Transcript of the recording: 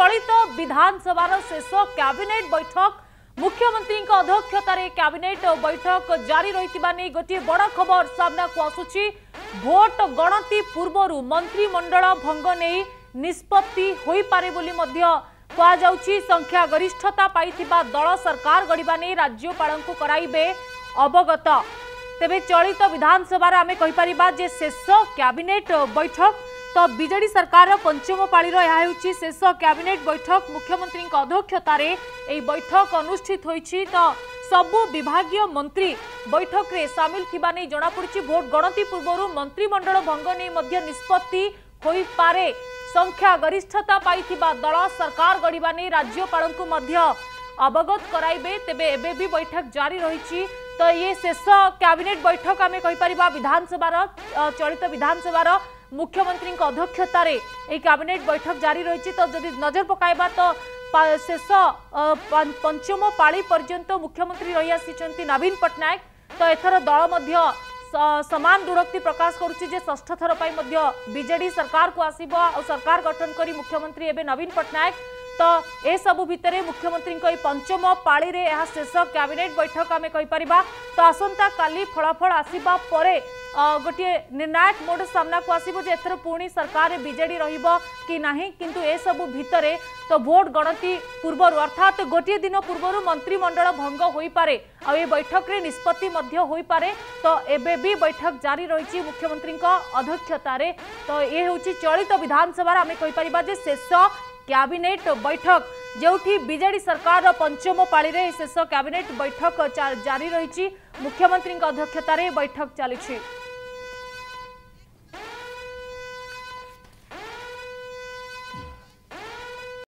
चलित विधानसभा शेष कैबिनेट बैठक मुख्यमंत्री अध्यक्षतार कैबिनेट बैठक जारी रही गोटे बड़ खबर सामना को आसुची। भोट गणति पूर्व मंत्रिमंडल भंग नहीं निष्पत्ति हो पारे बोली कहुची। संख्या गरिष्ठता पाइथिबा दल सरकार गढ़ा नहीं राज्यपाल को कराइबे अवगत। तेबे चलित विधानसभा आमे कहि परिबा जे शेष कैबिनेट बैठक तो बीजेडी सरकार पंचम पाळीर यह होची शेष कैबिनेट बैठक मुख्यमंत्री अध्यक्षतार यह बैठक अनुष्ठित होईची। तो सबु विभागीय मंत्री बैठक रे सामिल थिबा नै जणा पड़िछि। भोट गणति पूर्व मंत्रिमंडल भंग नै मध्य निष्पत्ति होई पारे। संख्या गरिष्ठता पाइथिबा दल सरकार गढ़ा नै राज्यपाल को मध्य अवगत कराइबे। तेबे एबे भी बैठक जारी रही। तो ये शेष कैबिनेट बैठक आमे कहि परिबा विधानसभा चलित विधानसभा मुख्यमंत्री अध्यक्षतार यह कैबिनेट बैठक जारी रही। तो जदि नजर पकाइबा तो शेष पंचम पाली पर्यंत मुख्यमंत्री रही आसी नवीन पट्टनायक। तो एथर दल मध्य समान दुरक्ति प्रकाश करुच्ची जे षष्ठ थर बीजेडी सरकार को आसीबो और सरकार गठन करी मुख्यमंत्री एबे नवीन पट्टनायक। तो ए सबु भितरे मुख्यमंत्री पंचम पाली रे यह शेष कैबिनेट बैठक आमे कहि परिबा। तो आसंता काली फलाफल आसीबा परे गोटे निर्णायक मोड सामना को आसीबो जे एथर पुणी सरकार बीजेडी रहिबो कि नाही। किंतु ए सबु भितरे तो भोट गणति पूर्व अर्थात गोटे दिन पूर्व मंत्रिमंडल भंग होई पारे आ ए बैठक रे निष्पत्ति मध्य होई पारे। तो एबे भी बैठक जारी रही मुख्यमंत्री अध्यक्षतार। तो ये होची चलित विधानसभा आमे कहि परिबा जे शेष कैबिनेट बैठक जोठी बीजेडी सरकार पंचम पाली रे शेष कैबिनेट बैठक जारी रही मुख्यमंत्री अध्यक्षतार बैठक चली।